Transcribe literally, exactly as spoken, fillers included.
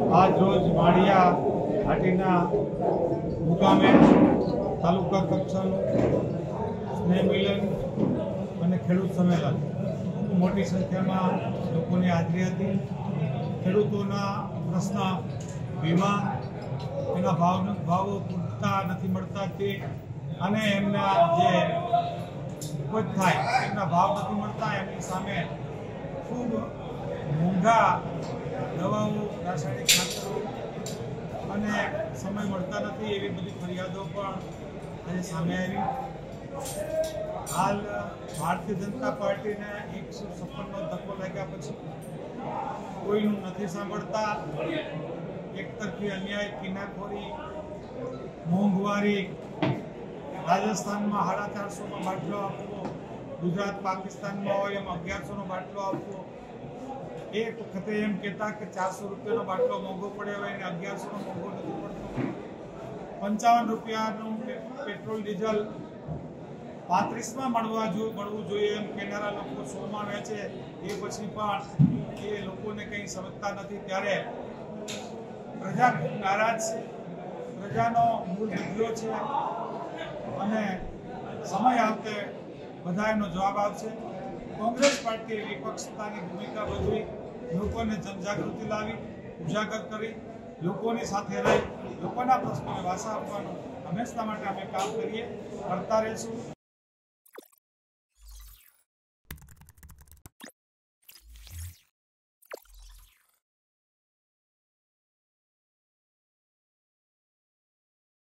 આજ રોજ માળિયા હાટીના મુકામે તાલુકા કક્ષાનું સ્નેહ મિલન અને ખેડૂત સંમેલન મોટી સંખ્યામાં લોકોની હાજરી હતી। ખેડૂતોના પ્રશ્ન વીમા એના ભાવ ભાવો પૂરતા નથી મળતા તે અને એમના જે ઉપજ થાય એમના ભાવ નથી મળતા, એમની સામે ખૂબ મોંઘા દવાઓ, રાસાયણિક ખાતરો અને સમય મળતા નથી, એવી બધી ફરિયાદો પણ આજે સામે આવી। હાલ ભારતીય જનતા પાર્ટીને એકસો છપ્પનનો ધક્કો લાગ્યા પછી કોઈનું નથી સાંભળતા। એકતરફી અન્યાય, કિનાખોરી, મોંઘવારી, રાજસ્થાનમાં સાડા ચારસોનો બાટલો આપવો, ગુજરાત પાકિસ્તાનમાં હોય એમ અગિયારસોનો બાટલો આપવો। એક વખતે એમ કહેતા કે ચારસો રૂપિયાનો બાટલો મોંઘો પડે હોય અને અગિયારસોનો મોંઘો નથી પડતો। પંચાવન રૂપિયાનું પેટ્રોલ ડીઝલ પાંત્રીસમાં મળવા જો મળવું જોઈએ એમ કહેનારા લોકો સોમાં વેચે, એ પછી પણ એ લોકોને કંઈ સમજતા નથી। ત્યારે પ્રજા ખૂબ નારાજ છે, પ્રજાનો મૂળ બદલ્યો છે અને સમય આવતે બધા એનો જવાબ આવશે। કોંગ્રેસ પાર્ટી વિપક્ષતાની ભૂમિકા ભજવી, લોકોને જનજાગૃતિ લાવી, ઉજાગર કરી, લોકોની સાથે રહી, લોકોના પ્રશ્નોને વાસા આપવાનું હંમેશા માટે અમે કામ કરીએ, કરતા રહીશું।